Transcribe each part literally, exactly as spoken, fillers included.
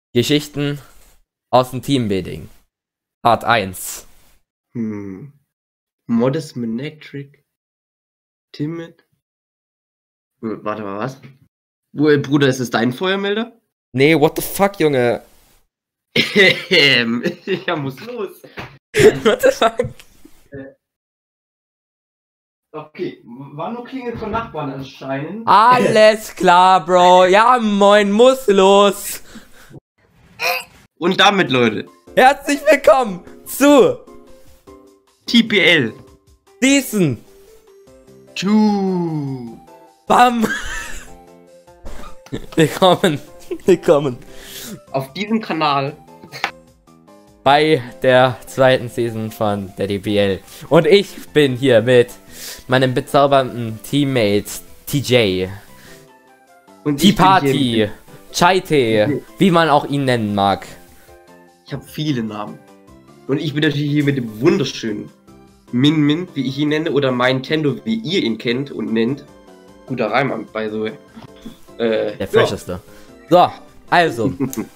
Geschichten aus dem Teambuilding. Part eins. Hm. Modest Manectric. Timid. Hm, Warte mal, was? Wo, Bruder, ist es dein Feuermelder? Nee, what the fuck, Junge? Ähm, ja, muss los. What the fuck? Okay, war nur Klingel von Nachbarn anscheinend. Alles klar, Bro. Ja, moin, muss los. Und damit, Leute, Herzlich willkommen zu T P L. Season. Two. Bam. Willkommen. Willkommen. Auf diesem Kanal. Bei der zweiten Season von der D P L. Und ich bin hier mit meinem bezaubernden Teammate T J. Und Tea ich bin Party. hier- Chai-Tee. Wie man auch ihn nennen mag. Ich habe viele Namen. Und ich bin natürlich hier mit dem wunderschönen Min Min, wie ich ihn nenne, oder mein Tendo, wie ihr ihn kennt und nennt. Guter Reim, by the way. Äh, Der fresheste. So, also.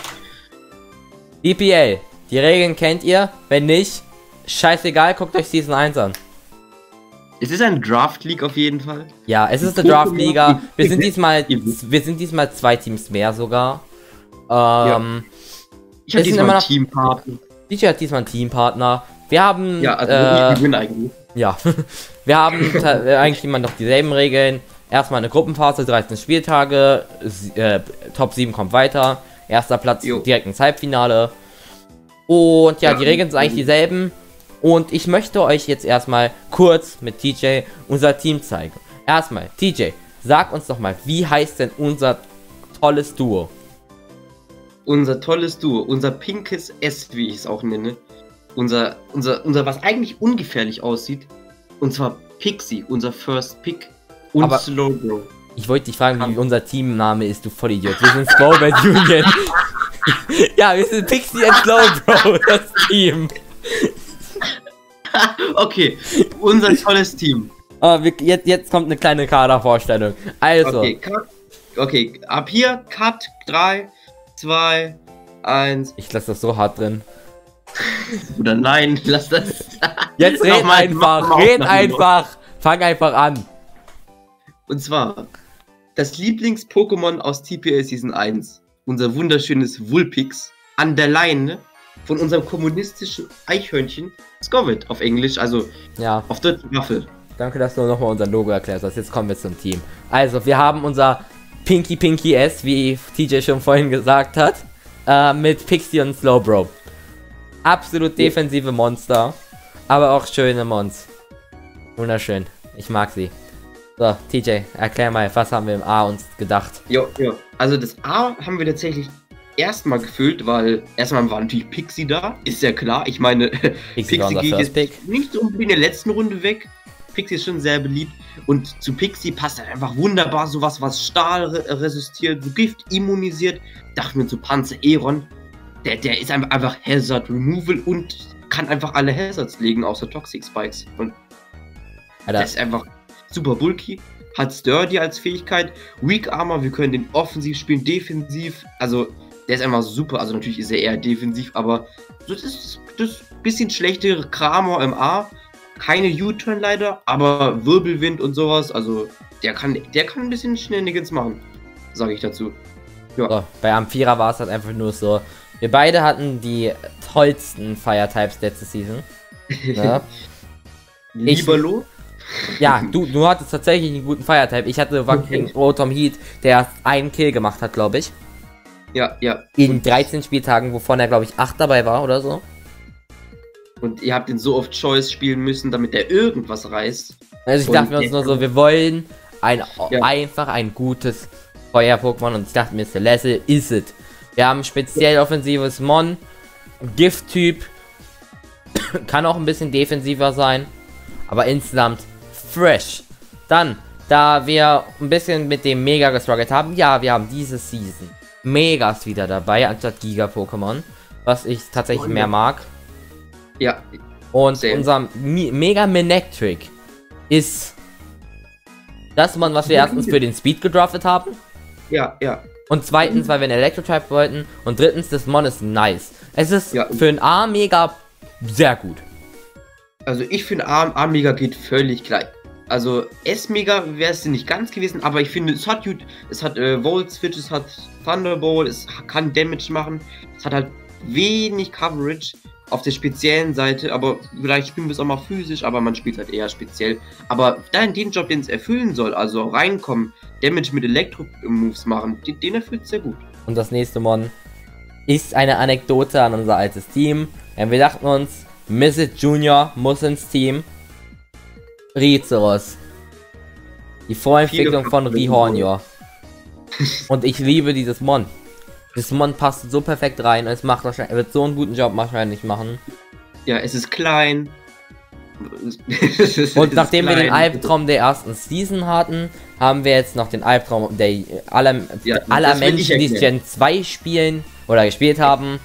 D P L. Die Regeln kennt ihr. Wenn nicht, scheißegal, guckt euch Season eins an. Es ist ein Draft League auf jeden Fall. Ja, es ist eine Draft-Liga. Wir sind diesmal, wir sind diesmal zwei Teams mehr sogar. Ähm, Ich habe Es sind diesmal immer einen noch- Teampartner. D J hat diesmal einen Teampartner. Wir haben, Ja, also äh, ich gewinne eigentlich. ja, wir haben ta- äh, eigentlich immer noch dieselben Regeln. Erstmal eine Gruppenphase, dreizehn Spieltage, s- äh, Top sieben kommt weiter. Erster Platz Jo. direkt ins Halbfinale. Und ja, Ja. die Regeln sind eigentlich dieselben. Und ich möchte euch jetzt erstmal kurz mit T J unser Team zeigen. Erstmal, T J, sag uns doch mal, wie heißt denn unser tolles Duo? Unser tolles Duo, unser pinkes S, wie ich es auch nenne. Unser, unser, unser, was eigentlich ungefährlich aussieht. Und zwar Pixie, unser First Pick. Und Aber- Slowbro. Ich wollte dich fragen, wie unser Teamname ist, du Vollidiot. Wir sind Slowbad Union. Ja, wir sind Pixie and Slowbro, das Team. Okay, unser tolles Team. Aber wir, jetzt, jetzt kommt eine kleine Kadervorstellung. Also, Okay, cut. Okay, ab hier, Cut, drei, zwei, eins. ich lasse das so hart drin. Oder nein, lass das. Jetzt red Nochmal, einfach, mach mal red Aufnahme einfach. Fang einfach an. Und zwar, das Lieblings-Pokémon aus T P L Season eins. Unser wunderschönes Vulpix. An der Leine von unserem kommunistischen Eichhörnchen Scovet auf Englisch, also Ja, auf Deutsch Waffel. danke, dass du nochmal unser Logo erklärt hast. Jetzt kommen wir zum Team. Also, wir haben unser Pinky Pinky S, wie T J schon vorhin gesagt hat, äh, mit Pixie und Slowbro. Absolut defensive Monster, aber auch schöne Mons. Wunderschön. Ich mag sie. So, T J, erklär mal, was haben wir im A uns gedacht? Jo, jo. Also das A haben wir tatsächlich erstmal gefüllt, weil erstmal war natürlich Pixie da, ist ja klar. Ich meine, Pixie war unser geht First jetzt Pick. nicht so unbedingt in der letzten Runde weg. Pixie ist schon sehr beliebt und zu Pixie passt halt einfach wunderbar sowas, was Stahl re resistiert, so Gift immunisiert. Dachten wir zu Panzer Eron, der, der ist einfach, einfach Hazard Removal und kann einfach alle Hazards legen, außer Toxic Spikes. Und Alter, der ist einfach super bulky, hat Sturdy als Fähigkeit, Weak Armor, wir können den offensiv spielen, defensiv, also der ist einfach super, also natürlich ist er eher defensiv, aber das ist das bisschen schlechtere Kramor im A, keine U-Turn leider, aber Wirbelwind und sowas, also der kann, der kann ein bisschen Shenanigans machen, sage ich dazu. Ja, so, bei Amphira war es halt einfach nur so, wir beide hatten die tollsten Fire-Types letzte Season. Ne? ich- Libero, Ja, du, du hattest tatsächlich einen guten Fire-Type. Ich hatte fucking Rotom Heat, der einen Kill gemacht hat, glaube ich. ja, ja. In dreizehn Spieltagen, wovon er, glaube ich, acht dabei war oder so. Und ihr habt den so oft Choice spielen müssen, damit er irgendwas reißt. Also ich Und dachte mir uns der- nur so, wir wollen ein, Ja. einfach ein gutes Feuer-Pokémon. Und ich dachte mir, Celeste ist es. Wir haben speziell offensives Mon, Gift-Typ, kann auch ein bisschen defensiver sein, aber insgesamt fresh. Dann, da wir ein bisschen mit dem Mega gestruggelt haben, ja, wir haben diese Season Megas wieder dabei, anstatt Giga-Pokémon, was ich tatsächlich mehr mag. Ja, Und Same. unser Mi Mega Manectric ist das Mann, was wir erstens für den Speed gedraftet haben. ja, ja. Und zweitens, weil wir einen Elektro-Type wollten. Und drittens, das Mon ist nice. Es ist Ja. für ein A-Mega sehr gut. Also ich finde A-Mega geht völlig gleich. Also S-Mega wäre es nicht ganz gewesen, aber ich finde, es hat gut, es hat äh, Volt Switch, es hat Thunderbolt, es kann Damage machen, es hat halt wenig Coverage auf der speziellen Seite, aber vielleicht spielen wir es auch mal physisch, aber man spielt halt eher speziell. Aber da in den Job, den es erfüllen soll, also reinkommen, Damage mit Elektro-Moves machen, den, den erfüllt es sehr gut. Und das nächste Mon ist eine Anekdote an unser altes Team. Denn wir dachten uns, Misset Junior muss ins Team. Rizeros. Die Vorentwicklung von Rihornio. Und ich liebe dieses Mon. Das Mon passt so perfekt rein. Es macht wahrscheinlich, er wird so einen guten Job wahrscheinlich machen. Ja, es ist klein. Und nachdem wir den Albtraum der ersten Season hatten, haben wir jetzt noch den Albtraum der aller, Ja, aller das will ich Menschen, die erklären. Gen zwei spielen oder gespielt haben.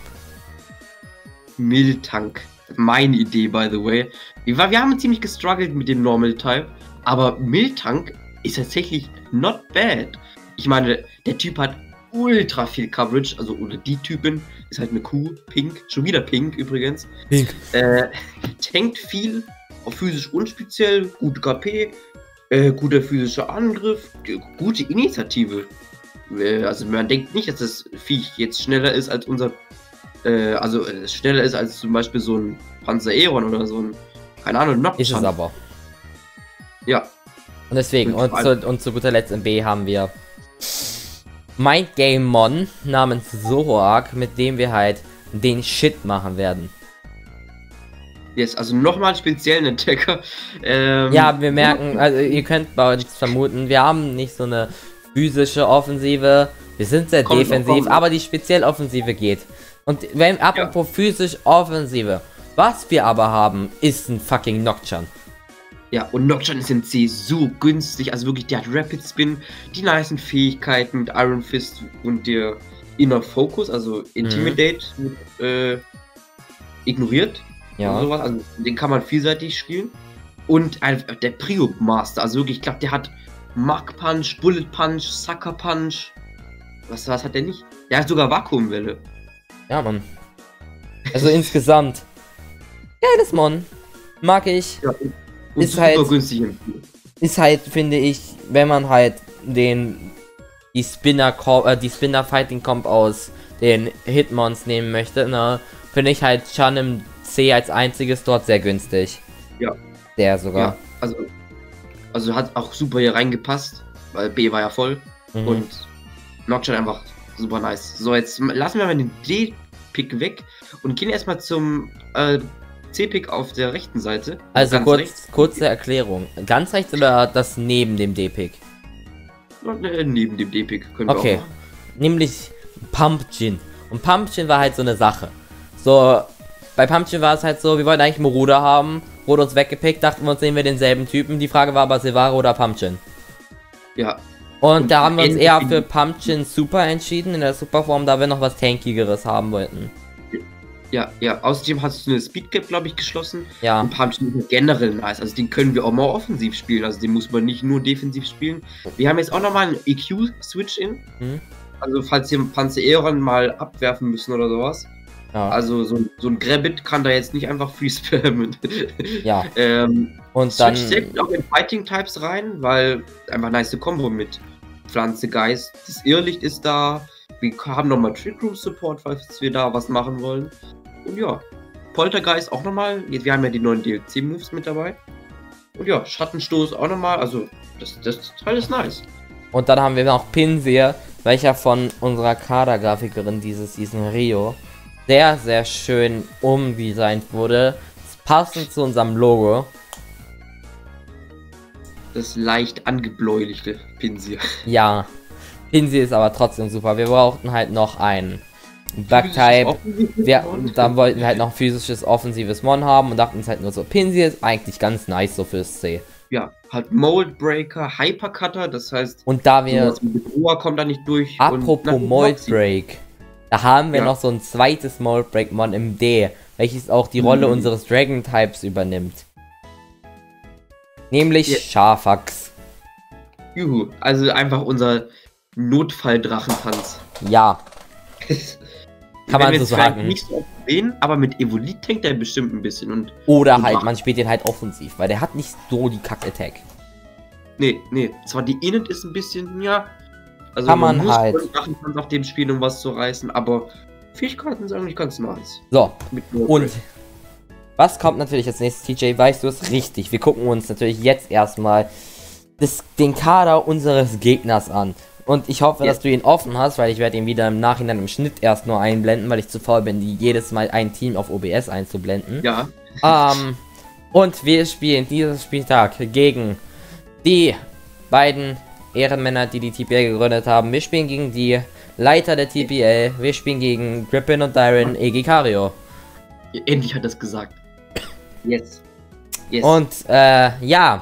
Miltank. Meine Idee, by the way. Wir, war- wir haben ziemlich gestruggelt mit dem Normal Type, aber Miltank ist tatsächlich not bad. Ich meine, der Typ hat ultra viel Coverage, also oder die Typin ist halt eine Kuh, pink, schon wieder pink übrigens. Pink. Äh, tankt viel, auf physisch und speziell, gute K P, äh, guter physischer Angriff, g- gute Initiative. Äh, also man denkt nicht, dass das Viech jetzt schneller ist als unser äh, also äh, schneller ist als zum Beispiel so ein Panzer Aeron oder so ein, keine Ahnung, Nocturne. Ist es aber. Ja, Und deswegen, Und und vor zu, und zu guter Letzt im B haben wir Mind Game Mon namens Zoroark, mit dem wir halt den Shit machen werden. yes, also nochmal einen speziellen Attacker. Ähm, Ja, wir merken, also ihr könnt bei uns vermuten, wir haben nicht so eine physische Offensive. Wir sind sehr Kommt noch, defensiv, kommt noch. aber die speziell Offensive geht. Und wenn, apropos physisch Offensive, was wir aber haben, ist ein fucking Nocturne. Ja, und Nocturne ist in C so günstig, also wirklich, der hat Rapid Spin, die nicen Fähigkeiten mit Iron Fist und der Inner Focus, also Intimidate, mit, äh, ignoriert. Ja. Und sowas. Also den kann man vielseitig spielen. Und einfach der Prio Master, also wirklich, ich glaube, der hat Mach Punch, Bullet Punch, Sucker Punch. Was, was hat der nicht? Der hat sogar Vakuumwelle. Ja, Mann. Also insgesamt. Geiles Mon. Mag ich. Ja, und Ist super halt- günstig im Spiel. Ist halt, finde ich, wenn man halt den die Spinner äh, die Spinner Fighting Comp aus den Hitmons nehmen möchte, ne, finde ich halt schon im C als einziges dort sehr günstig. Ja. Der sogar. Ja, also, also hat auch super hier reingepasst, weil B war ja voll. Mhm. Und Nocturne einfach super nice. So, jetzt lassen wir mal den D-Pick weg und gehen erstmal zum äh, C-Pick auf der rechten Seite. Also Ganz kurz, rechts. kurze Erklärung. Ganz rechts oder das neben dem D-Pick? Und, äh, neben dem D-Pick können wir Okay. auch machen. Nämlich Pumpkin. Und Pumpkin war halt so eine Sache. So, bei Pumpkin war es halt so, wir wollten eigentlich Moruda haben, wurde uns weggepickt, dachten wir uns, nehmen wir denselben Typen. Die Frage war aber Silvaro oder Pumpkin. Ja, Und, Und da haben wir uns endlich- eher für Pumpkin Super entschieden, in der Superform, da wir noch was Tankigeres haben wollten. ja, ja. Außerdem hast du eine Speed Cap, glaube ich, geschlossen. Ja, Und Pumpkin ist generell nice. Also den können wir auch mal offensiv spielen. Also den muss man nicht nur defensiv spielen. Wir haben jetzt auch nochmal einen E Q-Switch in. Hm. Also falls wir Panzer Aeron mal abwerfen müssen oder sowas. ja, Also so, ein- so ein Grabbit kann da jetzt nicht einfach free spammen. ja. ähm, Und dann, Switch selbst auch in Fighting Types rein, weil einfach nice Kombo mit Pflanze, Geist. Das Irrlicht ist da. Wir haben nochmal Trick Room Support, falls wir da was machen wollen. Und ja, Poltergeist auch nochmal. Wir haben ja die neuen D L C-Moves mit dabei. Und ja, Schattenstoß auch nochmal. Also, das, das Teil ist nice. und dann haben wir noch Pinsir, welcher von unserer Kadergrafikerin dieses Season Rio sehr, sehr schön umdesignt wurde. Passend zu unserem Logo. Das leicht angebläulichte Pinsir. Ja, Pinsir ist aber trotzdem super. Wir brauchten halt noch einen Bug-Type. Wir, dann wollten wir halt noch ein physisches, offensives Mon haben und dachten uns halt nur so, Pinsir ist eigentlich ganz nice so fürs C. Ja, halt Mold Breaker, Hypercutter, das heißt, Und da wir, sowas wie Bedroher kommt da nicht durch. und apropos natürlich Mold Moxie. Break, da haben wir Ja. noch so ein zweites Mold Break Mon im D, welches auch die Rolle Mhm. unseres Dragon Types übernimmt. Nämlich Ja. Sharfax. Juhu, also einfach unser Notfall-Drachentanz. Ja. Kann man so sagen. Nicht so oft sehen, aber mit Evolit tankt er bestimmt ein bisschen. Und Oder und halt, Drachen. man spielt den halt offensiv, weil der hat nicht so die Kack-Attack. Nee, nee. Zwar die Init ist ein bisschen, ja. Also Kann man muss halt. Drachentanz auf dem spielen, um was zu reißen, aber Fähigkeiten sind eigentlich ganz nice. So. Mit Und was kommt natürlich als nächstes, T J? Weißt du es? Richtig. Wir gucken uns natürlich jetzt erstmal das, den Kader unseres Gegners an. Und ich hoffe, Ja. dass du ihn offen hast, weil ich werde ihn wieder im Nachhinein im Schnitt erst nur einblenden, weil ich zu faul bin, die jedes Mal ein Team auf O B S einzublenden. Ja. Ähm, und wir spielen dieses Spieltag gegen die beiden Ehrenmänner, die die T P L gegründet haben. Wir spielen gegen die Leiter der T P L. Wir spielen gegen Grippin und Dyron Egikario. Endlich hat er es gesagt. Yes. Yes. Und äh, ja,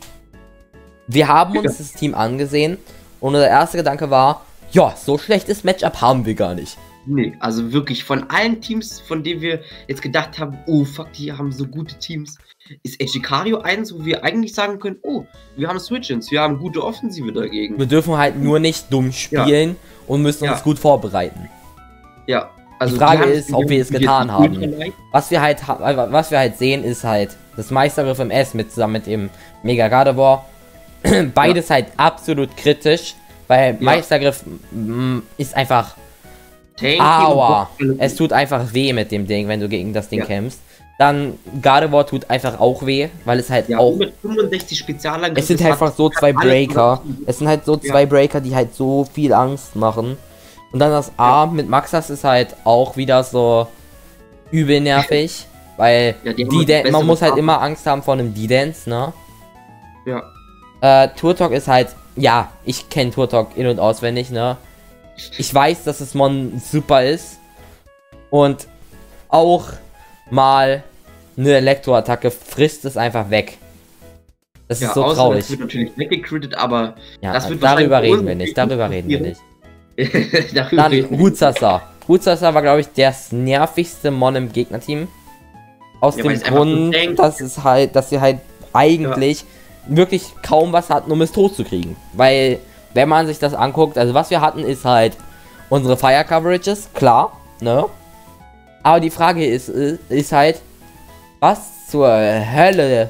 wir haben uns das Team angesehen und unser erster Gedanke war, ja, so schlechtes Matchup haben wir gar nicht. Nee, also wirklich von allen Teams, von denen wir jetzt gedacht haben, oh fuck, die haben so gute Teams, ist Egikario eins, wo wir eigentlich sagen können, oh, wir haben Switch-Ins, wir haben gute Offensive dagegen. Wir dürfen halt nur nicht dumm spielen ja. und müssen uns ja. gut vorbereiten. Ja, also die Frage die ist, ob wir es getan haben. Leicht. Was wir halt was wir halt sehen, ist halt das Meistergriff im S mit zusammen mit dem Mega Gardevoir. Beides ja. halt absolut kritisch, weil ja. Meistergriff m, ist einfach Tanky aua. Es tut einfach weh mit dem Ding, wenn du gegen das Ding ja. kämpfst. Dann Gardevoir tut einfach auch weh, weil es halt ja, auch mit fünfundsechzig Spezialangriffen. Es sind halt einfach so zwei Breaker. Es sind halt so zwei ja. Breaker, die halt so viel Angst machen. Und dann das A ja. mit Maxas ist halt auch wieder so übel nervig, weil ja, die die man muss halt immer Angst haben vor einem D-Dance, ne? Ja. Äh, Turtok ist halt, ja, ich kenne Turtok in- und auswendig, ne? Ich weiß, dass das Mon super ist. Und auch mal eine Elektroattacke frisst es einfach weg. Das ja, ist so außer, traurig. Das wird natürlich weggecrittet, aber ja, das wird darüber reden wir nicht. Darüber reden wir nicht. Dann Hutsasa. Hutsasa war, glaube ich, das nervigste Mon im Gegnerteam. Aus ja, dem Grund, dass es halt, dass sie halt eigentlich ja. wirklich kaum was hatten, um es tot zu kriegen. Weil, wenn man sich das anguckt, also was wir hatten, ist halt unsere Fire Coverages, klar, ne? Aber die Frage ist, ist halt, was zur Hölle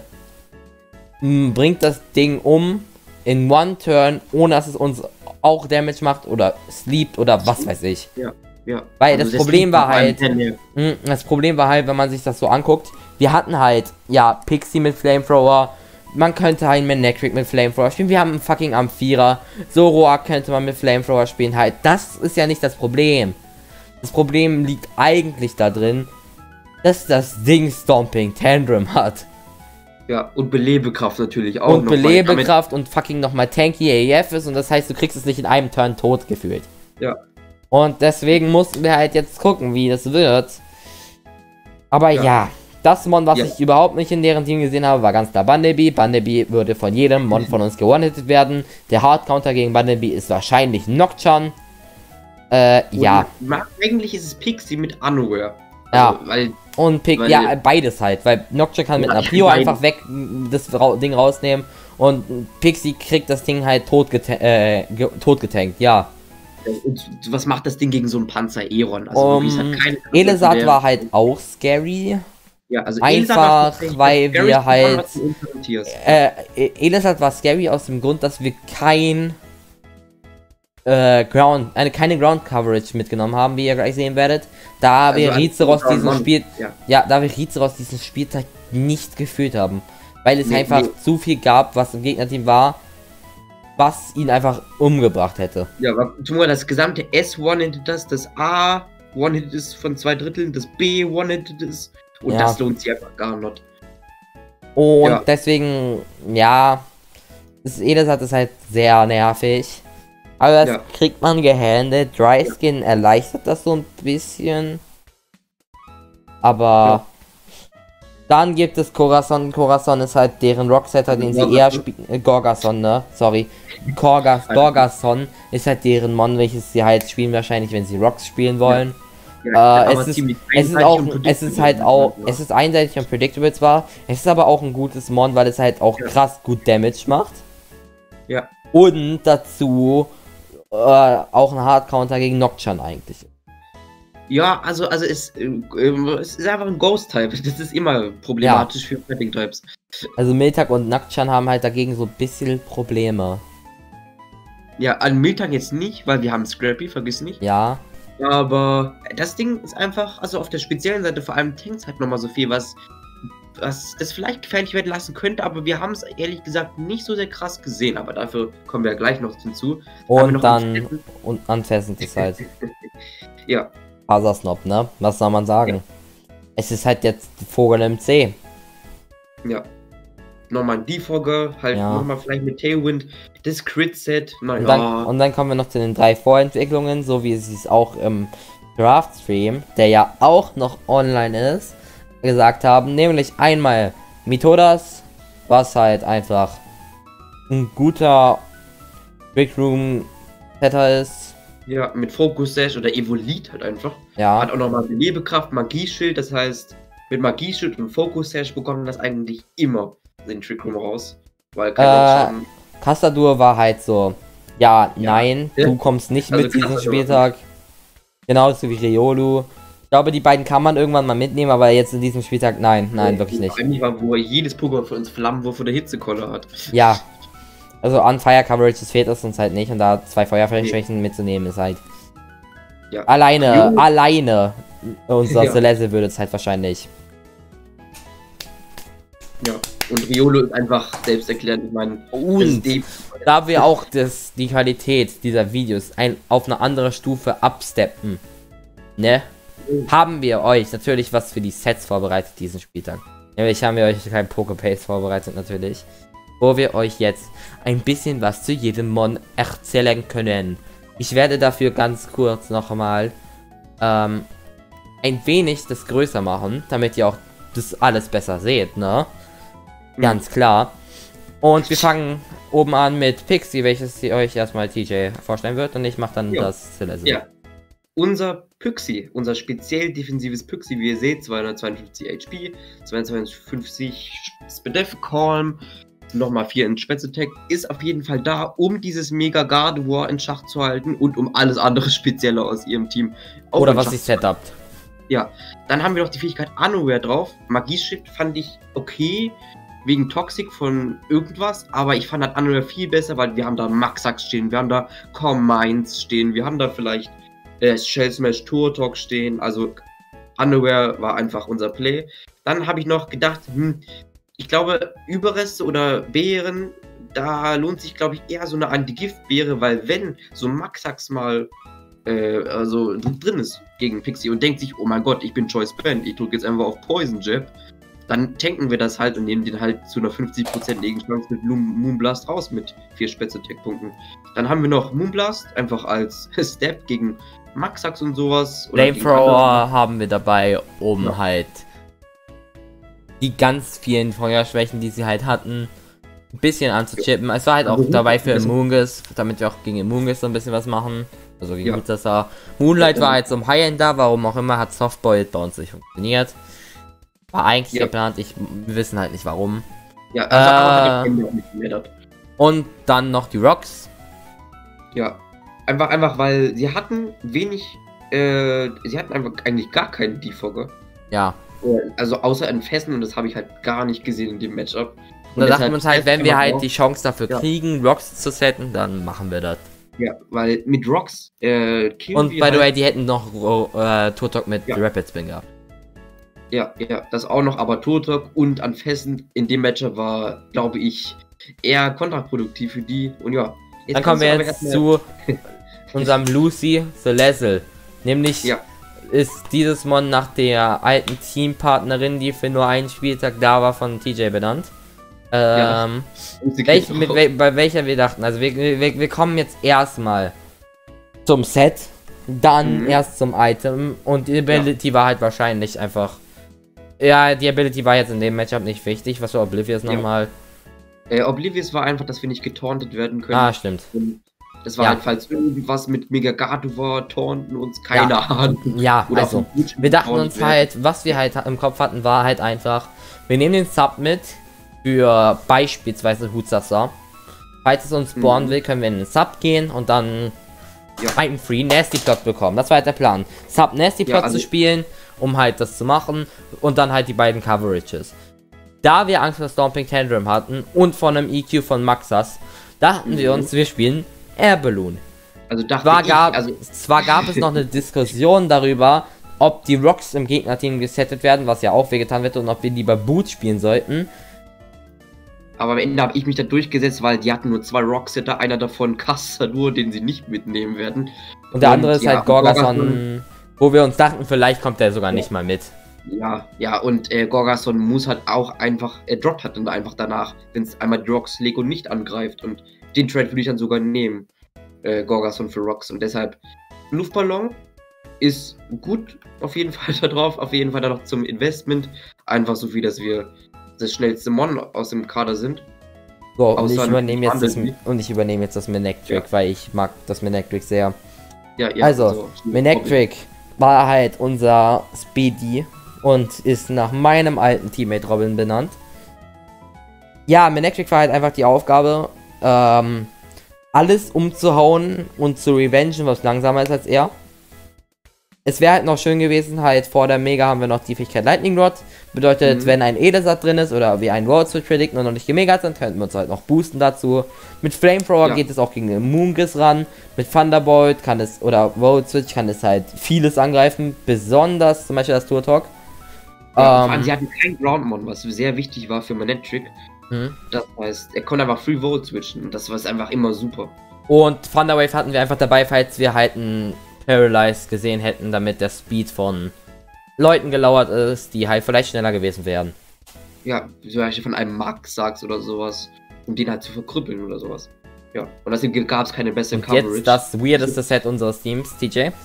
bringt das Ding um in One Turn, ohne dass es uns auch Damage macht oder sleept oder was weiß ich. Ja, ja. Weil also das Problem war halt, mh, das Problem war halt, wenn man sich das so anguckt, wir hatten halt, ja, Pixie mit Flamethrower, man könnte halt Manectric mit Flamethrower spielen, wir haben einen fucking Amphira, Zoroark könnte man mit Flamethrower spielen, halt, das ist ja nicht das Problem. Das Problem liegt eigentlich da drin, dass das Ding Stomping Tantrum hat. Ja, und Belebekraft natürlich auch. Und Belebekraft und fucking nochmal Tanky A F ist und das heißt, du kriegst es nicht in einem Turn tot gefühlt. Ja. Und deswegen mussten wir halt jetzt gucken, wie das wird. Aber ja, ja das Mon, was ja. ich überhaupt nicht in deren Team gesehen habe, war ganz klar Bumblebee. Bumblebee würde von jedem Mon von uns gewonnen werden. Der Hard-Counter gegen Bumblebee ist wahrscheinlich Nocturne. Äh, und ja. Eigentlich ist es Pixie mit Unaware. Ja. Also, weil, und Pick, weil, ja, beides halt, weil Nocturne kann mit ja, einer Prio einfach weg das Ra Ding rausnehmen und Pixie kriegt das Ding halt tot, geta äh, ge tot getankt, ja. Und was macht das Ding gegen so einen Panzer Eron? Also um, Elisat war halt auch scary. Ja, also einfach, weil wir halt äh, Elisat war scary aus dem Grund, dass wir kein Äh, Ground, eine, keine Ground Coverage mitgenommen haben, wie ihr gleich sehen werdet. Da also wir Rizeros diesen Spiel, ja. ja, da wir Rizeros diesen Spieltag nicht gefühlt haben. Weil es nee, einfach nee. zu viel gab, was im Gegnerteam war, was ihn einfach umgebracht hätte. Ja, aber zum Beispiel das gesamte S one-hitted das, das A one-hitted ist von zwei Dritteln, das B one-hitted ist und ja. das lohnt sich einfach gar nicht. Und ja. deswegen, ja, das Elisat ist halt sehr nervig. Aber das ja. kriegt man gehandelt. Dry Skin ja. erleichtert das so ein bisschen. Aber ja. dann gibt es Corazon. Corazon ist halt deren Rocksetter, den sie eher spielen. Äh, Gorgason, ne? Sorry. Gorgas Gorgason ist halt deren Mon, welches sie halt spielen wahrscheinlich, wenn sie Rocks spielen wollen. Ja. Ja, äh, es, ist, es ist auch, es ist halt auch, es ist einseitig und predictable zwar. Es ist aber auch ein gutes Mon, weil es halt auch ja. krass gut Damage macht. Ja. Und dazu äh, auch ein Hard-Counter gegen Nocturne eigentlich. Ja, also, also es, äh, es ist einfach ein Ghost-Type. Das ist immer problematisch ja. für Fighting-Types. Also Miltag und Nocturne haben halt dagegen so ein bisschen Probleme. Ja, an Miltag jetzt nicht, weil wir haben Scrappy, vergiss nicht. Ja. Aber das Ding ist einfach, also auf der speziellen Seite vor allem Tanks halt nochmal so viel, was, was das vielleicht gefährlich werden lassen könnte, aber wir haben es ehrlich gesagt nicht so sehr krass gesehen, aber dafür kommen wir ja gleich noch hinzu. Und dann, und anfesten ist halt. Ja. Hasersnob, ne? Was soll man sagen? Ja. Es ist halt jetzt Vogel M C. Ja. Nochmal ein D-Fogger, halt ja. nochmal vielleicht mit Tailwind, das Crit-Set. Und, ja. und dann kommen wir noch zu den drei Vorentwicklungen, so wie sie es auch im Draft-Stream, der ja auch noch online ist, gesagt haben. Nämlich einmal Methodas, was halt einfach ein guter Big Room-Setter ist. Ja, mit Focus Sash oder Evolit halt einfach. Ja. Hat auch nochmal Lebekraft, Magieschild, das heißt, mit Magieschild und Focus Sash bekommt das eigentlich immer den Trick Room raus. Weil kein äh, Castadur war halt so, ja, ja. nein, ja. du kommst nicht also mit diesem Spieltag. Genauso wie Riolu. Ich glaube, die beiden kann man irgendwann mal mitnehmen, aber jetzt in diesem Spieltag, nein, nein, ja, wirklich nicht. Eigentlich war, wo jedes Pokémon für uns Flammenwurf oder Hitzekolle hat. Ja. Also an Fire Coverage, das fehlt es uns halt nicht und da zwei Feuerschwächen nee. mitzunehmen ist halt. Ja. Alleine, Riolu. alleine unser ja. Celeste würde es halt wahrscheinlich. Ja. Und Riolo ist einfach selbsterklärend, ich meine. Und da wir auch das, die Qualität dieser Videos ein, auf eine andere Stufe absteppen, ne, mhm. haben wir euch natürlich was für die Sets vorbereitet diesen Spieltag. Nämlich haben wir euch kein Pokepace vorbereitet natürlich, wo wir euch jetzt ein bisschen was zu jedem Mon erzählen können. Ich werde dafür ganz kurz nochmal ähm, ein wenig das größer machen, damit ihr auch das alles besser seht, ne? Ganz klar. Und wir fangen oben an mit Pixie, welches sie euch erstmal T J vorstellen wird. Und ich mache dann ja. das Celeste. Ja. Unser Pixie, unser speziell defensives Pixie, wie ihr seht, zweihundertzweiundfünfzig H P, zweihundertzweiundfünfzig Spadef Calm, nochmal vier in Spätze-Tech, ist auf jeden Fall da, um dieses Mega Gardevoir in Schach zu halten und um alles andere Spezielle aus ihrem Team. Oder was sie setupt. Ja, dann haben wir noch die Fähigkeit Unaware drauf. Magie-Shit fand ich okay. Wegen Toxic von irgendwas, aber ich fand das Unaware viel besser, weil wir haben da Maxax stehen, wir haben da Calm Minds stehen, wir haben da vielleicht äh, Shell Smash Turtok stehen, also Unaware war einfach unser Play. Dann habe ich noch gedacht, hm, ich glaube Überreste oder Beeren, da lohnt sich glaube ich eher so eine Anti-Gift-Beere, weil wenn so Maxax mal äh, also drin ist gegen Pixie und denkt sich, oh mein Gott, ich bin Choice Band, ich drücke jetzt einfach auf Poison Jab, dann tanken wir das halt und nehmen den halt zu einer fünfzig prozentigen Chance mit Moonblast raus mit vier Spätze-Tech-Punkten. Dann haben wir noch Moonblast, einfach als Step gegen Maxax und sowas. Flamethrower haben wir dabei, um ja. halt die ganz vielen Feuerschwächen, die sie halt hatten, ein bisschen anzuchippen. Es war halt auch dabei für Immungus, damit wir auch gegen Immungus so ein bisschen was machen. Also gegen Hitzasar. Ja. Moonlight war halt zum High-End da, warum auch immer, hat Softboiled bei uns nicht funktioniert. War eigentlich ja. geplant, ich, wir wissen halt nicht warum. Ja, also äh, nicht mehr und dann noch die Rocks. Ja, einfach, einfach, weil sie hatten wenig, äh, sie hatten einfach eigentlich gar keinen D-Fogger. Ja. Also außer Entfessen und das habe ich halt gar nicht gesehen in dem Matchup. Und, und da dachten wir uns halt, wenn wir halt die Chance dafür ja. kriegen, Rocks zu setten, dann machen wir das. Ja, weil mit Rocks, äh, und by the way, die hätten noch äh, Turtok mit ja. Rapid Spin gehabt. Ja, ja, das auch noch, aber Turtok und Anfessen in dem Matchup war, glaube ich, eher kontraproduktiv für die. Und ja, jetzt dann kommen wir jetzt zu unserem Lucy Celeste. Nämlich ja. ist dieses Mon nach der alten Teampartnerin, die für nur einen Spieltag da war, von T J benannt. Ähm, ja, welch, mit, wel, bei welcher wir dachten. Also wir, wir, wir kommen jetzt erstmal zum Set, dann mhm. erst zum Item und die Ability ja. war halt wahrscheinlich einfach. Ja, die Ability war jetzt in dem Matchup nicht wichtig. Was war Oblivious nochmal? Ja. Äh, Oblivious war einfach, dass wir nicht getauntet werden können. Ah, stimmt. Und das war ja. halt, falls irgendwas mit Mega Gardevoir taunten uns, keine ja. Ahnung. Ja, Oder also, wir dachten uns werden. halt, was wir halt im Kopf hatten, war halt einfach, wir nehmen den Sub mit für beispielsweise Hutsasa. Falls es uns spawnen mhm. will, können wir in den Sub gehen und dann Ja. einen Free Nasty Plot bekommen. Das war halt der Plan. Sub Nasty Plot Ja, also zu spielen, um halt das zu machen. Und dann halt die beiden Coverages. Da wir Angst vor Stomping Tantrum hatten und von einem E Q von Maxas, dachten Mhm. wir uns, wir spielen Air Balloon. Also dachte Zwar ich, gab, also zwar gab es noch eine Diskussion darüber, ob die Rocks im Gegnerteam gesettet werden, was ja auch wehgetan wird, und ob wir lieber Boot spielen sollten. aber am Ende habe ich mich da durchgesetzt, weil die hatten nur zwei Rocksetter, einer davon Caster, den sie nicht mitnehmen werden. Und der Und andere ist ja, halt Gorgason, Gorgason, wo wir uns dachten, vielleicht kommt der sogar nicht mal mit. Ja, ja, und äh, Gorgason muss halt auch einfach, er droppt halt dann einfach danach, wenn es einmal die Rocks Lego nicht angreift. Und den Trade würde ich dann sogar nehmen, äh, Gorgason für Rocks. Und deshalb, Luftballon ist gut, auf jeden Fall da drauf, auf jeden Fall da noch zum Investment. Einfach so viel, dass wir das schnellste Mon aus dem Kader sind. So, und Außer ich ein übernehme jetzt das, Bundle. und ich übernehme jetzt das Manectric, Ja. weil ich mag das Manectric sehr. Ja, ja, Also, so, Manectric war halt unser Speedy und ist nach meinem alten Teammate Robin benannt. Ja, Manectric war halt einfach die Aufgabe, ähm, alles umzuhauen und zu revengen, was langsamer ist als er. Es wäre halt noch schön gewesen, halt vor der Mega haben wir noch die Fähigkeit Lightning Rod. Bedeutet, Mhm. wenn ein Edelsat drin ist oder wir einen Road Switch predikten und noch nicht gemegert sind, könnten wir uns halt noch boosten dazu. Mit Flamethrower Ja. geht es auch gegen den Moongiss ran. Mit Thunderbolt kann es, oder Road Switch kann es halt vieles angreifen. Besonders zum Beispiel das Turtok. Ja, vor allem, ähm, sie hatten kein Groundmon, was sehr wichtig war für Manectric. hm. Das heißt, er konnte einfach Free Volt switchen und das war einfach immer super. Und Thunderwave hatten wir einfach dabei, falls wir halt einen Paralyze gesehen hätten, damit der Speed von Leuten gelauert ist, die halt vielleicht schneller gewesen wären. Ja, zum Beispiel von einem Max sagst oder sowas, um den halt zu verkrüppeln oder sowas. Ja, und deswegen gab es keine bessere Und Coverage. jetzt das weirdeste Set unseres Teams, T J.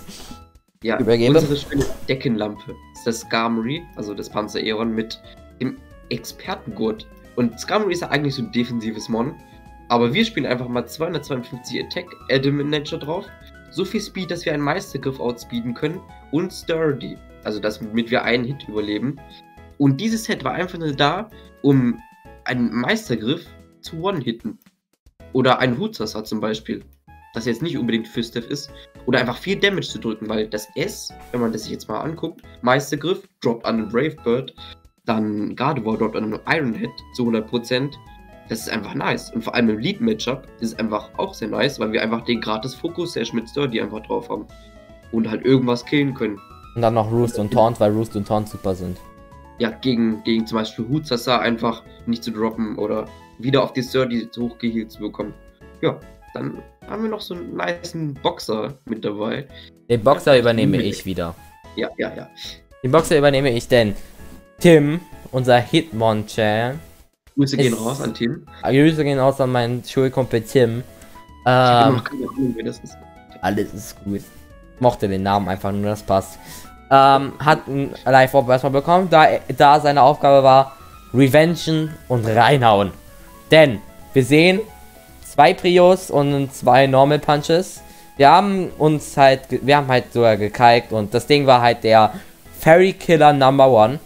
ja, übergebe. unsere schöne Deckenlampe ist das Skarmory, also das Panzer Aeron mit dem Expertengurt. Und Skarmory ist ja eigentlich so ein defensives Mon, aber wir spielen einfach mal zweihundertzweiundfünfzig Attack, Adam in Nature drauf. So viel Speed, dass wir einen Meistergriff outspeeden können und Sturdy, also damit wir einen Hit überleben. Und dieses Set war einfach nur da, um einen Meistergriff zu One-Hitten. Oder einen Hutsasa zum Beispiel, das jetzt nicht unbedingt für Steph ist. Oder einfach viel Damage zu drücken, weil das S, wenn man das sich jetzt mal anguckt, Meistergriff, droppt an einen Brave Bird, dann Gardevoir droppt an einen Iron Head zu hundert Prozent. Das ist einfach nice. Und vor allem im Lead-Matchup ist es einfach auch sehr nice, weil wir einfach den gratis Fokus-Sash mit Sturdy einfach drauf haben. Und halt irgendwas killen können. Und dann noch Roost und Taunt, weil Roost und Taunt super sind. Ja, gegen, gegen zum Beispiel Hutsasa einfach nicht zu droppen oder wieder auf die Sturdy hochgehealt zu bekommen. Ja, dann haben wir noch so einen niceen Boxer mit dabei. Den Boxer übernehme ich wieder. Ja, ja, ja. Den Boxer übernehme ich, denn Tim, unser Hitmonchan, Grüße gehen Ist- raus an Tim. Grüße gehen aus an meinen Schulkumpel Tim. Ich habe Ähm, noch keine Ahnung, wer das ist. alles ist gut. Ich mochte den Namen einfach nur, das passt. Ähm, hat ein Live-Op erstmal bekommen, da, da seine Aufgabe war, Revengen und reinhauen. Denn wir sehen zwei Prios und zwei Normal Punches. Wir haben uns halt, ge- wir haben halt sogar gekalkt und das Ding war halt der Fairy Killer Number One.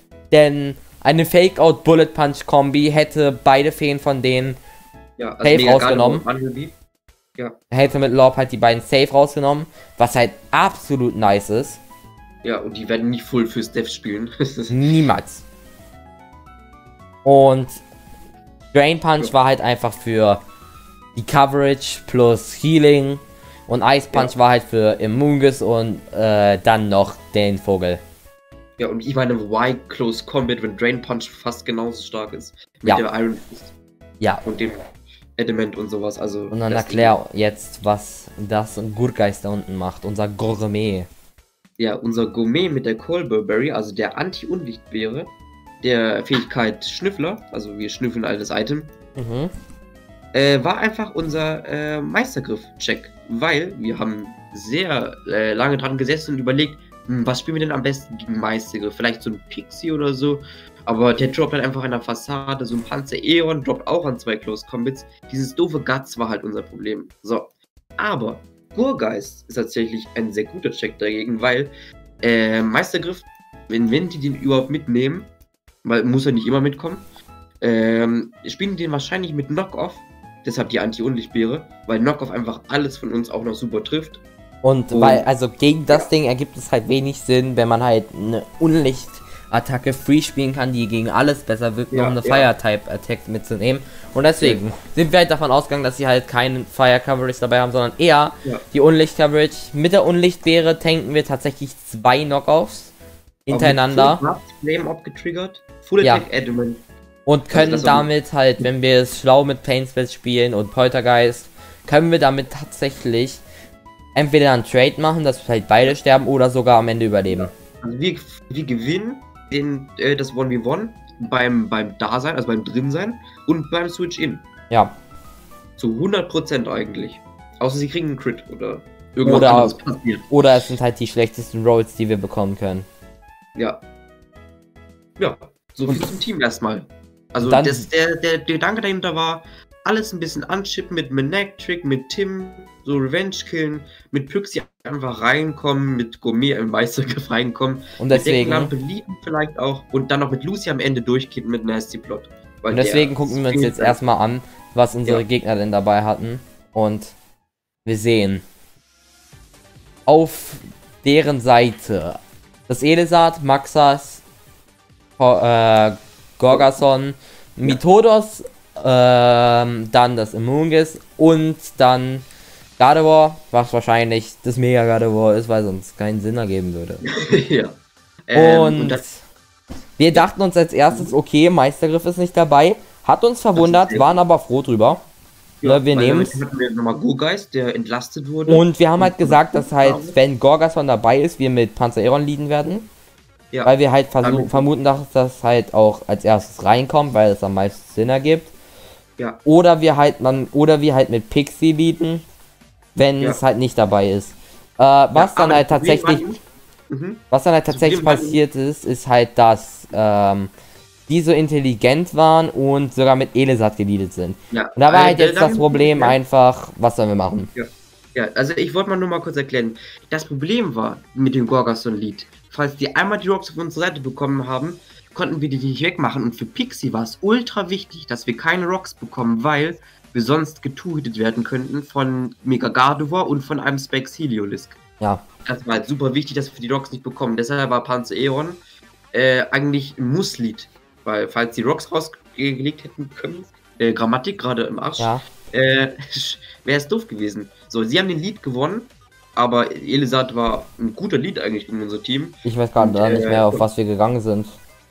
Denn eine Fake-Out Bullet Punch Kombi hätte beide Feen von denen, Ja, Safe mega rausgenommen. Gardevoir, Unreal. Ja, hätte mit Lob halt die beiden Safe rausgenommen, was halt absolut nice ist. ja, und die werden nicht full für Steph spielen. Niemals. Und Drain Punch Ja. war halt einfach für die Coverage plus Healing. Und Ice Punch Ja. war halt für Immungus und äh, dann noch den Vogel. Ja, und ich meine, why Close Combat, wenn Drain Punch fast genauso stark ist. Mit Ja. der Iron Fist Ja. und dem Adamant und sowas. Also, Und dann das erklär jetzt, was das Gurgeist da unten macht. Unser Gourmet. Ja, unser Gourmet mit der Colburberry, also der Anti-Unlichtbeere, der Fähigkeit Schnüffler, also wir schnüffeln altes Item, Mhm. äh, war einfach unser äh, Meistergriff-Check, weil wir haben sehr äh, lange dran gesessen und überlegt, hm, was spielen wir denn am besten gegen Meistergriff? Vielleicht so ein Pixie oder so, aber der droppt halt einfach an der Fassade, so ein Panzer Aeon droppt auch an zwei Close Combats. Dieses doofe Guts war halt unser Problem. So, aber Gurgeist ist tatsächlich ein sehr guter Check dagegen, weil äh, Meistergriff, wenn, wenn die den überhaupt mitnehmen, weil muss er nicht immer mitkommen, ähm, spielen die den wahrscheinlich mit Knock-Off Deshalb die Anti-Unlichtbeere, weil Knockoff einfach alles von uns auch noch super trifft. Und, und weil, also gegen das Ding ergibt es halt wenig Sinn, wenn man halt eine Unlicht-Attacke free spielen kann, die gegen alles besser wirkt, ja, um eine ja. Fire-Type-Attack mitzunehmen. Und deswegen ja. sind wir halt davon ausgegangen, dass sie halt keinen Fire-Coverage dabei haben, sondern eher ja. die Unlicht-Coverage. Mit der Unlichtbeere tanken wir tatsächlich zwei Knockoffs hintereinander. Full Flame abgetriggert, Full ja. Attack Adamant. Und können also damit halt, wenn wir es schlau mit Planespace spielen und Poltergeist, können wir damit tatsächlich entweder einen Trade machen, dass vielleicht beide sterben oder sogar am Ende überleben. Also wir, wir gewinnen den, äh, das eins gegen eins beim, beim Dasein, also beim Drinsein und beim Switch-In. Ja. Zu hundert Prozent eigentlich. Außer sie kriegen einen Crit oder irgendwas oder, anderes passiert. Oder es sind halt die schlechtesten Rolls, die wir bekommen können. Ja. Ja, so viel und zum Team erstmal. Also das, der, der, der Gedanke dahinter war, alles ein bisschen anschippen mit Manectric, mit Tim, so Revenge killen, mit Pyxie einfach reinkommen, mit Gourmet im Meistergriff reinkommen, und deswegen mit Deckenlampe lieben vielleicht auch und dann noch mit Lucy am Ende durchkippen mit Nasty Plot. Und deswegen gucken wir uns jetzt erstmal an, was unsere ja. Gegner denn dabei hatten, und wir sehen auf deren Seite das Elisard, Maxas, äh, Gorgason, Mythodos, ähm, dann das Amoonguss und dann Gardevoir, was wahrscheinlich das Mega Gardevoir ist, weil sonst keinen Sinn ergeben würde. ja. Ähm, und, und wir dachten uns als erstes, okay, Meistergriff ist nicht dabei, hat uns verwundert, waren aber froh drüber. Ja, ja, wir nehmen es. Wir nochmal Gurgeist, der entlastet wurde. Und wir haben halt gesagt, dass halt, wenn Gorgason dabei ist, wir mit Panzereon leaden werden. Ja. Weil wir halt versuchen, vermuten, dass das halt auch als erstes reinkommt, weil es am meisten Sinn ergibt. Ja. Oder wir halt man, oder wir halt mit Pixie leaden, wenn ja. es halt nicht dabei ist. Äh, was ja, dann halt tatsächlich, mhm. was dann halt tatsächlich passiert ist, ist halt, dass ähm, die so intelligent waren und sogar mit Elisard geleadet sind. Ja. Und da war halt jetzt das Problem einfach, was sollen wir machen? Ja. Ja, also ich wollte mal nur mal kurz erklären. Das Problem war mit dem Gorgason-Lied, falls die einmal die Rocks auf unsere Seite bekommen haben, konnten wir die nicht wegmachen. Und für Pixie war es ultra wichtig, dass wir keine Rocks bekommen, weil wir sonst getuhitet werden könnten von Mega Gardevoir und von einem Specs Heliolisk. Ja. Das war halt super wichtig, dass wir die Rocks nicht bekommen. Deshalb war Panzereon äh, eigentlich ein Muss-Lied. Weil falls die Rocks rausgelegt hätten können, äh, Grammatik gerade im Arsch, ja. äh, wäre es doof gewesen. So, sie haben den Lied gewonnen, aber Elisard war ein guter Lied eigentlich in unser Team. Ich weiß gar äh, nicht mehr, auf was wir gegangen sind.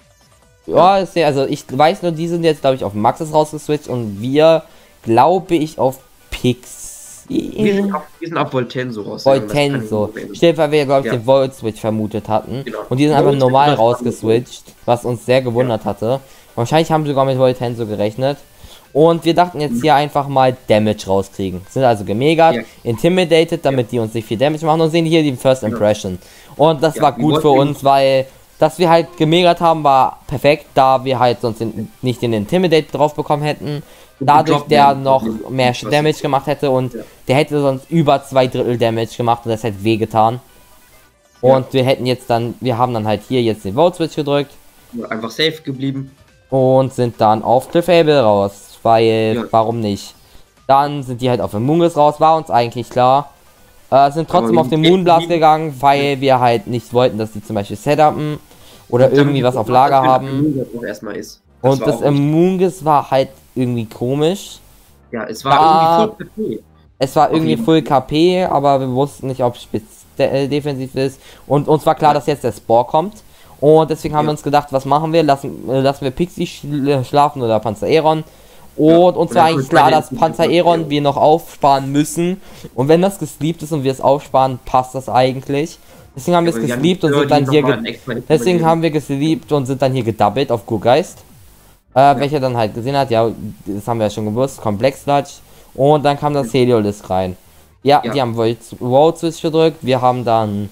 Ja, ist ja, also ich weiß nur, die sind jetzt, glaube ich, auf Maxis rausgeswitcht und wir, glaube ich, auf Pix. Wir sind auf, wir sind auf Voltenso raus. Voltenso. Stimmt, weil wir, glaube ich, ja. den Volt-Switch vermutet hatten. Genau. Und die sind einfach normal rausgeswitcht, was uns sehr gewundert ja. hatte. Wahrscheinlich haben sie sogar mit Voltenso gerechnet. Und wir dachten jetzt hier einfach mal Damage rauskriegen. Sind also gemegert, ja. intimidated, damit ja. die uns nicht viel Damage machen, und sehen hier die First Impression. Und das ja, war gut für uns, weil dass wir halt gemegert haben, war perfekt, da wir halt sonst nicht den Intimidate drauf bekommen hätten. Dadurch der noch mehr Damage gemacht hätte und ja. der hätte sonst über zwei Drittel Damage gemacht und das hätte wehgetan. Und ja. wir hätten jetzt dann, wir haben dann halt hier jetzt den Vote Switch gedrückt. Einfach safe geblieben. Und sind dann auf Clefable raus. Weil, ja. warum nicht? Dann sind die halt auf den Moonguss raus, war uns eigentlich klar. Äh, sind trotzdem auf den Moonblast gegangen, weil ja. wir halt nicht wollten, dass die zum Beispiel setupen oder irgendwie was auf Lager haben. Ist. Das Und das Moonguss war halt irgendwie komisch. Ja, es war da, irgendwie Full K P. Es war irgendwie Full K P, aber wir wussten nicht, ob es äh, defensiv ist. Und uns war klar, ja. dass jetzt der Spore kommt. Und deswegen haben ja. wir uns gedacht, was machen wir? Lassen, äh, lassen wir Pixie schl schlafen oder Panzereon? Und ja, uns war eigentlich klar, dass Panzereon wir noch aufsparen müssen. Und wenn das gesleept ist und wir es aufsparen, passt das eigentlich. Deswegen haben ja, wir es gesleept und sind dann hier Deswegen haben wir gesleept und sind dann hier gedoubled auf Gurgeist. Äh, ja. Welcher dann halt gesehen hat, ja, das haben wir ja schon gewusst, Komplex Sludge. Und dann kam das Heliolisk rein. Ja, ja, die haben Road Switch gedrückt. Wir haben dann,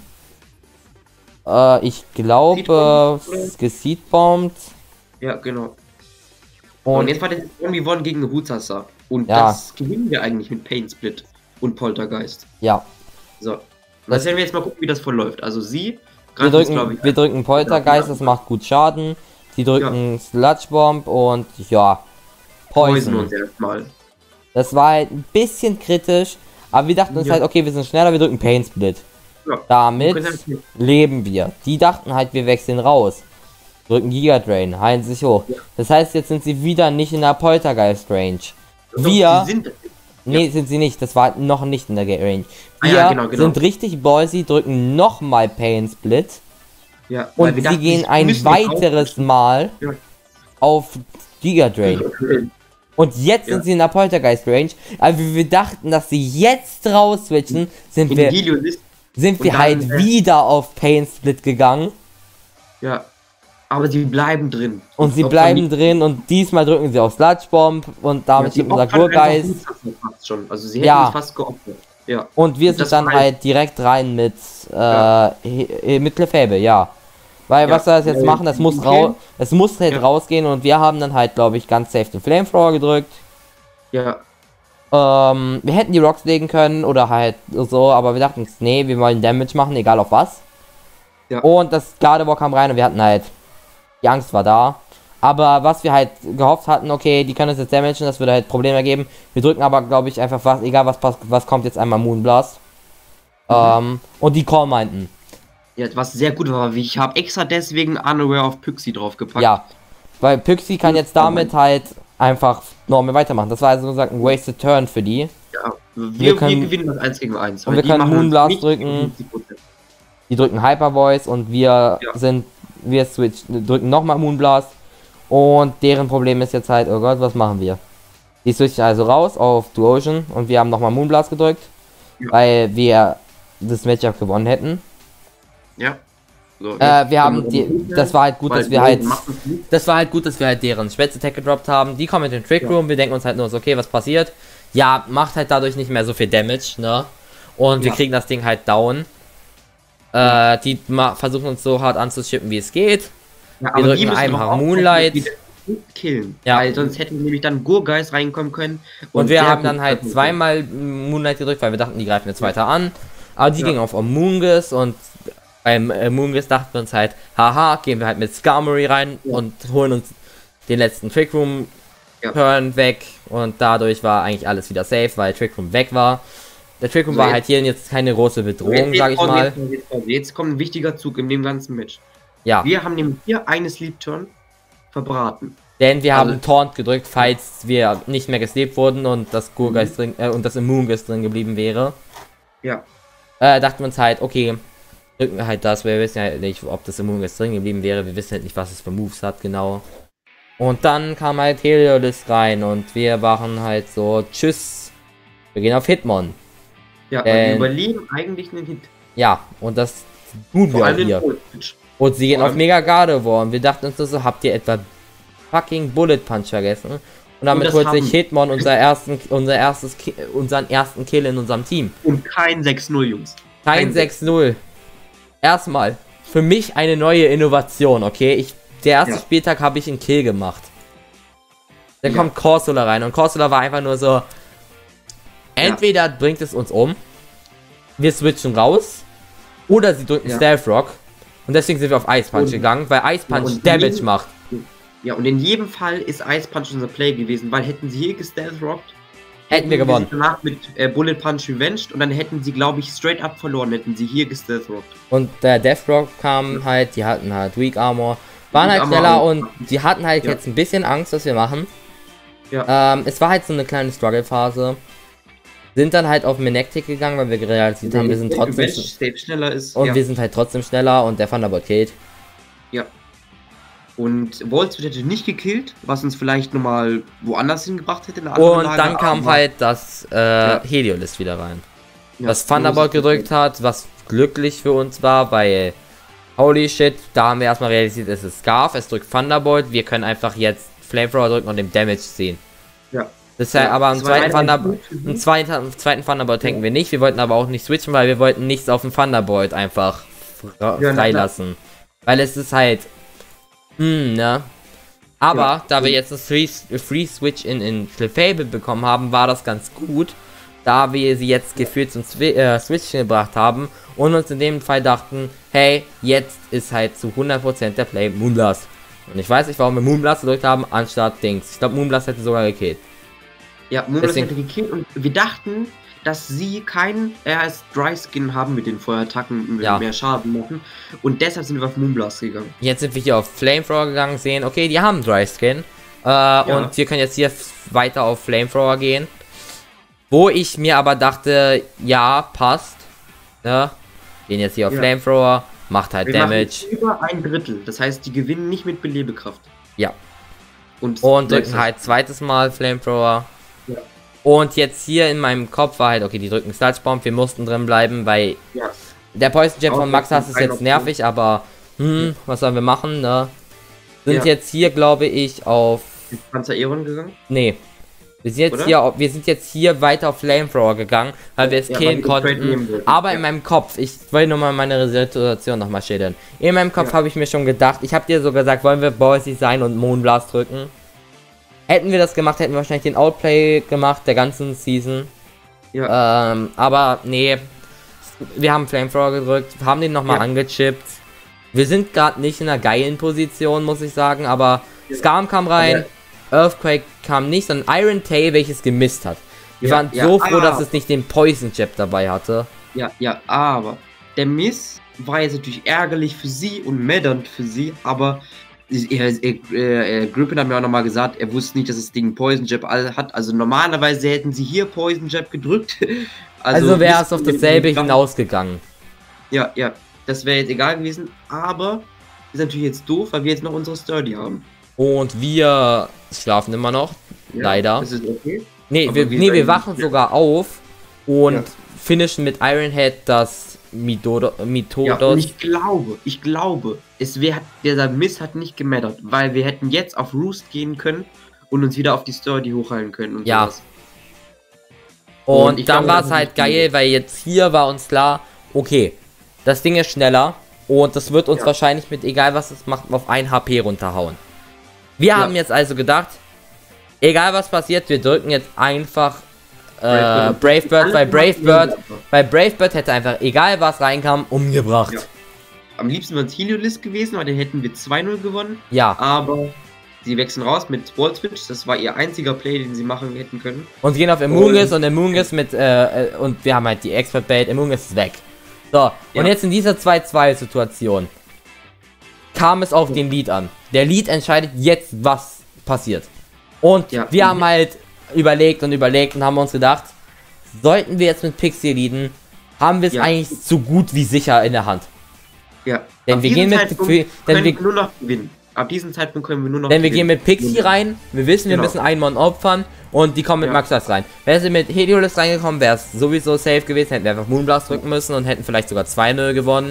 äh, ich glaube, geseedbombt. Ja, genau. Und, und jetzt war das irgendwie One gegen Huzasa. Und ja. das gewinnen wir eigentlich mit Pain Split und Poltergeist. Ja. So. Und das werden wir jetzt mal gucken, wie das verläuft. Also sie, wir drücken, ich, wir drücken Poltergeist, das macht gut Schaden. Sie drücken ja. Sludge Bomb und ja, Poison. Poison uns erstmal. Das war halt ein bisschen kritisch, aber wir dachten uns Ja. halt, okay, wir sind schneller, wir drücken Pain Split. Ja. Damit Wir können halt- leben wir. Die dachten halt, wir wechseln raus. Drücken Giga Drain, heilen sich hoch. Ja. Das heißt, jetzt sind sie wieder nicht in der Poltergeist Range. Doch, Wir, die sind, nee, sind sie nicht, das war noch nicht in der Ga- Range. Ah Wir ja, genau, genau. sind richtig ballsy, drücken nochmal Pain Split. ja, weil Und wir sie dachten, gehen sie ein müssen weiteres Mal Ja. auf Giga Drain. auch- Und jetzt Ja. sind sie in der Poltergeist Range. Aber wie wir dachten, dass sie jetzt raus switchen, sind In wir, Helios ist, sind und wir dann, halt äh, wieder auf Pain Split gegangen. ja. Aber sie bleiben drin. Und sie Auch bleiben von- drin und diesmal drücken sie auf Sludge Bomb und damit Ja, steht die unser opfern Gurgeist. einfach Hutsassen fast schon. Also sie hätten Ja. sich fast geopfert. Ja. Und wir Und sind das dann war halt direkt rein mit, äh, Ja. He- mit Lefebvre, ja. Weil Ja, was wir das jetzt äh, machen, das muss okay. raus, es muss halt Ja. rausgehen und wir haben dann halt, glaube ich, ganz safe den Flamethrower gedrückt. Ja. Ähm, wir hätten die Rocks legen können oder halt so, aber wir dachten, nee, wir wollen Damage machen, egal auf was. Ja. Und das Gardevoir kam rein und wir hatten halt, die Angst war da. Aber was wir halt gehofft hatten, okay, die können uns jetzt damagen, das würde halt Probleme ergeben. Wir drücken aber, glaube ich, einfach was, egal was passt, was kommt jetzt einmal Moonblast. Mhm. Ähm, und die Call meinten, Ja, was sehr gut war, wie ich habe extra deswegen Unaware auf Pixie draufgepackt. ja. Weil Pixie kann jetzt damit halt einfach normal weitermachen. Das war also gesagt ein Wasted Turn für die. Ja, wir, Wir wir, können- gewinnen das eins gegen eins. und weil wir die können machen uns Moonblast nicht drücken. fünfundsiebzig Prozent. Die drücken Hyper Voice und wir Ja. sind, wir switch, drücken nochmal Moonblast. Und deren Problem ist jetzt halt, oh Gott, was machen wir? Die switchen also raus auf Duocean und wir haben nochmal Moonblast gedrückt, Ja. weil wir das Matchup gewonnen hätten. Ja. So, Äh, wir haben die, das war halt gut, dass wir halt, Machen das war halt gut, dass wir halt deren Spätz-Attack gedroppt haben. Die kommen mit dem Trick Ja. Room, wir denken uns halt nur so, okay, was passiert? Ja, macht halt dadurch nicht mehr so viel Damage, ne? Und wir Ja. kriegen das Ding halt down. Äh, die ma- versuchen uns so hart anzuschippen, wie es geht. Ja, Wir aber drücken die müssen einfach doch auch Moonlight. wieder killen. Ja. Weil sonst hätten nämlich dann Gurgeist reinkommen können. Und, wir sehr haben gut dann halt treffen zweimal Moonlight gedrückt, weil wir dachten, die greifen jetzt weiter an. Aber die Ja. gingen auf Amoonguss und beim Amoonguss dachten wir uns halt, haha, gehen wir halt mit Skarmory rein Ja. und holen uns den letzten Trick Room Ja. Turn weg. Und dadurch war eigentlich alles wieder safe, weil Trick Room weg war. Der Trick Room So, war jetzt- halt hier jetzt keine große können. Bedrohung, Jetzt sag ich kommt- mal. Jetzt, jetzt, kommt- jetzt kommt ein wichtiger Zug in dem ganzen Match. Ja, Wir haben nämlich hier eine Sleep Turn verbraten. denn wir also- haben Taunt gedrückt, falls wir nicht mehr gesleept wurden und das Gurgeist drin, äh, und das Amoonguss drin geblieben wäre. Ja. äh, dachten wir uns halt, okay, drücken wir halt das, weil wir wissen ja nicht, ob das Immun jetzt drin geblieben wäre, wir wissen halt nicht, was es für Moves hat, genau. Und dann kam halt Helios rein und wir waren halt so, tschüss, wir gehen auf Hitmon. Ja, weil Äh, wir überleben eigentlich einen Hit. Ja, und das tun Vor wir auch allem den hier. Pole-Switch. Und sie gehen vor auf allem- Mega Gardevoir und wir dachten uns nur so, habt ihr etwa fucking Bullet Punch vergessen? Und damit das holt haben- sich Hitmon unser, ersten, unser erstes, Ki- unseren ersten Kill in unserem Team. Und kein sechs null, Jungs. Kein Kein sechs null. Erstmal, für mich eine neue Innovation, okay? Ich, der erste Ja. Spieltag habe ich einen Kill gemacht. Dann Ja. kommt Corsola rein und Corsola war einfach nur so, entweder bringt es uns um, wir switchen raus, oder sie drücken Ja. Stealth Rock. Und deswegen sind wir auf Ice Punch Und- gegangen, weil Ice Ja, Punch und Damage jeden- macht. Ja, und in jedem Fall ist Ice Punch unser Play gewesen, weil hätten sie hier gestealth rockt, Hätten wir gewonnen. sie danach mit äh, Bullet Punch revenged und dann hätten sie, glaube ich, straight up verloren, hätten sie hier gestealth rockt. Und der Death Rock kam halt, die hatten halt Weak Armor, waren Weak halt Armor schneller auch. und die hatten halt Ja. jetzt ein bisschen Angst, was wir machen. Ja. Ähm, es war halt so eine kleine Struggle-Phase. Sind dann halt auf Menektik gegangen, weil wir realisiert haben, wir sind Der trotzdem Revenge Stage schneller ist. und ja. wir sind halt trotzdem schneller und der Thunderbolt killt. ja. Und Waltz hätte nicht gekillt, was uns vielleicht nochmal woanders hingebracht hätte. in eine andere Und Lage, dann kam aber- halt das äh, Ja. Heliolist wieder rein. ja, Was Thunderbolt so ist es. gedrückt hat, was glücklich für uns war, weil holy shit, da haben wir erstmal realisiert, es ist Scarf, es drückt Thunderbolt, wir können einfach jetzt Flamethrower drücken und den Damage ziehen. Ja. Das heißt, Ja, aber am das war zweiten, leider Thunderbolt, nicht gut. am zweiten, am zweiten Thunderbolt tanken wir nicht, wir wollten aber auch nicht switchen, weil wir wollten nichts auf dem Thunderbolt einfach fra- Ja, na freilassen. Weil es ist halt, hm, ne? Aber Ja. da wir jetzt das Free, Free Switch in, in Clefable bekommen haben, war das ganz gut, da wir sie jetzt gefühlt zum Swi äh, Switchen gebracht haben und uns in dem Fall dachten, hey, jetzt ist halt zu hundert Prozent der Play Moonblast. Und ich weiß nicht, warum wir Moonblast gedrückt haben, anstatt Dings. Ich glaube, Moonblast hätte sogar gekillt. Ja, Moonblast Deswegen- hätte gekillt und wir dachten, dass sie keinen R S Dry Skin haben mit den Feuerattacken, Ja. mehr Schaden machen. Und deshalb sind wir auf Moonblast gegangen. Jetzt sind wir hier auf Flamethrower gegangen, sehen, okay, die haben Dry Skin. Äh, Und wir können jetzt hier weiter auf Flamethrower gehen. Wo ich mir aber dachte, ja, passt. Ne? Gehen jetzt hier auf Ja. Flamethrower, macht halt Wir Damage. machen über ein Drittel. Das heißt, die gewinnen nicht mit Belebekraft. Ja. Und, Und drücken halt zweites Mal Flamethrower. Ja. Und jetzt hier in meinem Kopf war halt, okay, die drücken Sludge Bomb, wir mussten drin bleiben, weil Ja. der Poison Jab von Max Hass ist Eine jetzt Option. nervig, aber hm, was sollen wir machen, ne? Sind Ja. jetzt hier, glaube ich, auf... Ist Panzer Eron gegangen? Nee. Wir sind jetzt Oder? hier, auf- wir sind jetzt hier weiter auf Flamethrower gegangen, weil wir es Ja, killen weil wir das Trade konnten. nehmen wollten. Aber Ja. in meinem Kopf, ich wollte nur mal meine Situation nochmal schildern. In meinem Kopf Ja. habe ich mir schon gedacht, ich habe dir so gesagt, wollen wir Bossy sein und Moonblast drücken? Hätten wir das gemacht, hätten wir wahrscheinlich den Outplay gemacht der ganzen Season. Ja. Ähm, aber nee, wir haben Flamethrower gedrückt, haben den nochmal Ja. angechippt. Wir sind gerade nicht in einer geilen Position, muss ich sagen, aber Ja. Skarm kam rein, Earthquake kam nicht, sondern Iron Tail, welches gemisst hat. Wir Ja, waren ja, so froh, ah. dass es nicht den Poison Jab dabei hatte. Ja, ja, aber der Miss war jetzt natürlich ärgerlich für sie und meddernd für sie, aber er, er, er, Griffin hat mir auch nochmal gesagt, er wusste nicht, dass das Ding Poison Jab all- hat. Also normalerweise hätten sie hier Poison Jab gedrückt. Also, wäre es Miss- auf dasselbe hinausgegangen. Ja, ja, das wäre jetzt egal gewesen, aber ist natürlich jetzt doof, weil wir jetzt noch unsere Sturdy haben. Und wir schlafen immer noch, Ja, leider. Das ist okay. Nee, aber wir, wir nee, wir sagen- wachen sogar auf und Ja. finishen mit Iron Head das Midodo, Ja, Mitodos. und ich glaube, ich glaube, es wär, dieser Miss hat nicht gemattert, weil wir hätten jetzt auf Roost gehen können und uns wieder auf die Sturdy hochheilen können und Ja. sowas. Und, Und ich dann glaube, war das es ist halt nicht geil, gut. weil jetzt hier war uns klar, okay, das Ding ist schneller und das wird uns Ja. wahrscheinlich mit egal was es macht auf ein H P runterhauen. Wir Ja. haben jetzt also gedacht, egal was passiert, wir drücken jetzt einfach äh, Brave Bird. Brave Bird, Alles weil machen Brave wir Bird, einfach. weil Brave Bird hätte einfach, egal was reinkam, umgebracht. Ja. Am liebsten wäre es Heliolisk gewesen, weil dann hätten wir zwei null gewonnen, Ja, aber sie wechseln raus mit Wall Switch, das war ihr einziger Play, den sie machen hätten können. und gehen auf Immungus und Immungus mit, äh, äh, und wir haben halt die Expert Bait, Immungus ist weg. So, Ja. und jetzt in dieser zwei zwei Situation kam es auf den Lead an. Der Lead entscheidet jetzt, was passiert. Und Ja. wir haben halt überlegt und überlegt und haben uns gedacht, sollten wir jetzt mit Pixie leaden, haben wir es Ja. eigentlich so gut wie sicher in der Hand. Ja. Denn Ab wir diesem gehen mit- Zeitpunkt denn können wir- wir nur noch gewinnen. Ab diesem Zeitpunkt können wir nur noch Denn wir gehen gewinnen. mit Pixie rein, wir wissen, wir Genau. müssen einen Mann opfern und die kommen mit Ja. Maxas rein. Wäre sie mit Heliolisk reingekommen, wäre es sowieso safe gewesen, hätten wir einfach Moonblast drücken müssen und hätten vielleicht sogar zwei null gewonnen.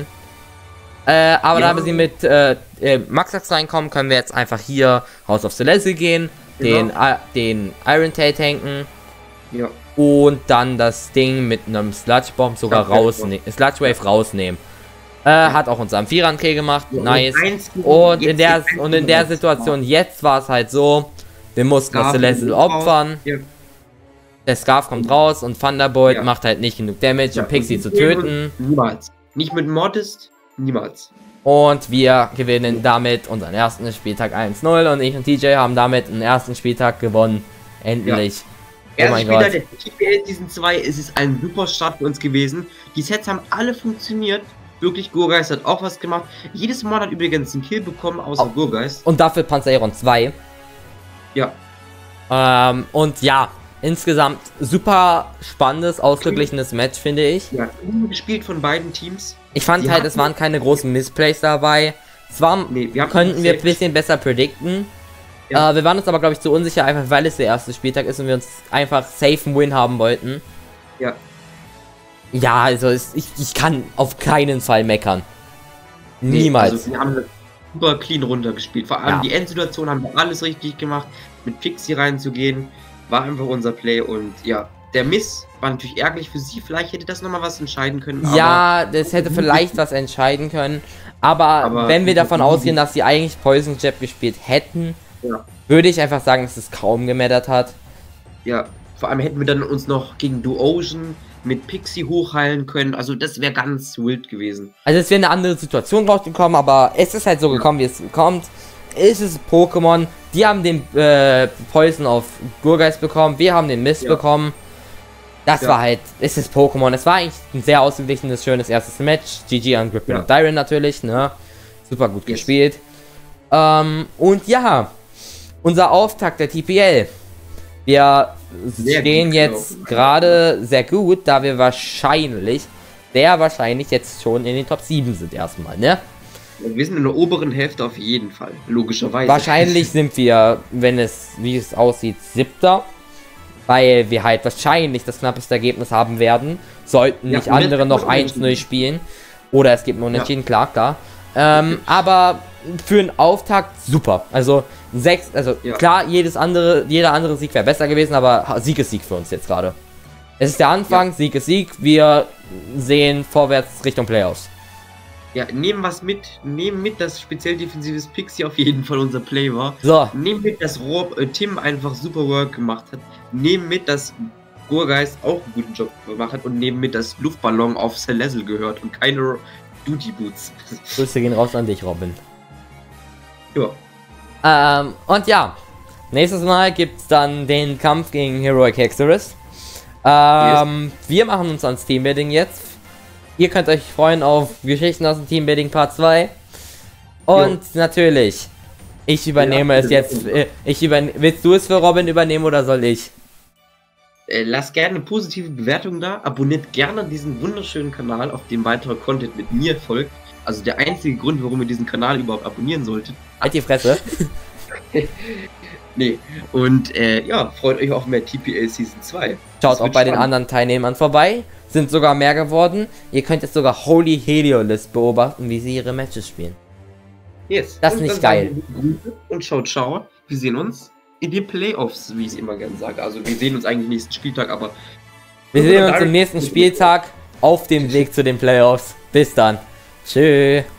Äh, aber Ja. da wir sie mit äh, äh, Maxax reinkommen, können wir jetzt einfach hier House of Celeste gehen, den, Genau. äh, den Iron Tail tanken Ja. und dann das Ding mit einem Sludge Bomb sogar Sludge Wave rausnehmen, Sludge Wave rausnehmen. Äh, hat auch unser Amphiran-Kill gemacht, Ja, und nice. einzigen- Und in jetzt der, die und in der einzigen- Situation jetzt war es halt so, wir mussten das Scarf Celestial kommt opfern, raus. Ja. der Scarf kommt raus und Thunderbolt Ja. macht halt nicht genug Damage, Ja, um Pixie und zu wir gehen töten. und- Niemals. Nicht mit Modest, niemals. Und wir gewinnen damit unseren ersten Spieltag eins null und ich und T J haben damit den ersten Spieltag gewonnen. Endlich. Oh Erster mein Spieler Gott. der T P L Season zwei, es ist ein super Start für uns gewesen. Die Sets haben alle funktioniert. Wirklich, Gurgeist hat auch was gemacht. Jedes Mod hat übrigens einen Kill bekommen, außer Oh. Gurgeist. Und dafür Panzeron zwei. Ja. Ähm, und ja, insgesamt super spannendes, ausgeglichenes Match, finde ich. Ja, gut gespielt von beiden Teams. Ich fand Sie halt, hatten- es waren keine großen Missplays dabei. Zwar Nee, wir haben könnten wir ein safe- bisschen besser predikten. Ja. Äh, wir waren uns aber, glaube ich, zu unsicher, einfach weil es der erste Spieltag ist und wir uns einfach safe einen Win haben wollten. Ja. Ja, also es, ich, ich kann auf keinen Fall meckern. Nee, Niemals. Also wir haben super clean runtergespielt. Vor allem Ja. die Endsituation haben wir alles richtig gemacht. Mit Pixie reinzugehen, war einfach unser Play. Und ja, der Miss war natürlich ärgerlich für sie. Vielleicht hätte das nochmal was entscheiden können. Ja, das hätte vielleicht was entscheiden können. Aber, Aber- wenn wir davon ausgehen, dass sie eigentlich Poison Jab gespielt hätten, Ja. würde ich einfach sagen, dass es kaum gemattert hat. Ja, vor allem hätten wir dann uns noch gegen Duocean mit Pixie hochheilen können. Also das wäre ganz wild gewesen. Also es wäre eine andere Situation rausgekommen, aber es ist halt so gekommen, wie es kommt. Es ist Pokémon, Die haben den äh, Poison auf Gurgeist bekommen, wir haben den Mist ja. bekommen. Das ja. war halt, es ist Pokémon. Es war eigentlich ein sehr ausgeglichenes, schönes erstes Match. G G an Griffin ja. und Dyran natürlich, ne? Super gut yes. gespielt. Ähm, und ja, unser Auftakt der T P L. Wir sehr stehen jetzt gerade sehr gut, da wir wahrscheinlich, sehr wahrscheinlich jetzt schon in den Top sieben sind erstmal, ne? Wir sind in der oberen Hälfte auf jeden Fall, logischerweise. Wahrscheinlich sind wir, wenn es, wie es aussieht, siebter. Weil wir halt wahrscheinlich das knappeste Ergebnis haben werden. Sollten nicht ja, andere noch eins null spielen. Oder es gibt einen Unentschieden, ja. klar, klar. Ähm, okay. Aber für einen Auftakt super. Also sechs, also ja. klar, jedes andere, jeder andere Sieg wäre besser gewesen, aber Sieg ist Sieg für uns jetzt gerade. Es ist der Anfang, ja. Sieg ist Sieg. Wir sehen vorwärts Richtung Playoffs. Ja, nehmen was mit, nehmen mit, dass speziell defensives Pixie auf jeden Fall unser Play war. So. Nehmen mit, dass Rob, äh, Tim einfach super Work gemacht hat. Nehmen mit, dass Gurgeist auch einen guten Job gemacht hat. Und nehmen mit, dass Luftballon auf Celeste gehört und keine Duty Boots. Grüße gehen raus an dich, Robin. Ja. Ähm, und ja, nächstes Mal gibt es dann den Kampf gegen Heroic Hexorus. Ähm, yes. Wir machen uns ans Teambuilding jetzt. Ihr könnt euch freuen auf Geschichten aus dem Teambuilding Part zwei. Und jo. natürlich, ich übernehme ja, es jetzt. Äh, ich überne Willst du es für Robin übernehmen oder soll ich? Äh, lasst gerne eine positive Bewertung da. Abonniert gerne diesen wunderschönen Kanal, auf dem weiterer Content mit mir folgt. Also der einzige Grund, warum ihr diesen Kanal überhaupt abonnieren solltet. Halt die Fresse. Nee. Und äh, ja, freut euch auf mehr T P L Season zwei. Schaut auch bei spannend. den anderen Teilnehmern vorbei. Sind sogar mehr geworden. Ihr könnt jetzt sogar Holy Heliolist beobachten, wie sie ihre Matches spielen. Yes. Das ist nicht geil. Und schaut, schaut. Wir sehen uns in den Playoffs, wie ich es immer gerne sage. Also wir sehen uns eigentlich nächsten Spieltag, aber... Wir sehen uns am nächsten Spieltag auf dem Weg zu den Playoffs. Bis dann. Tschüss.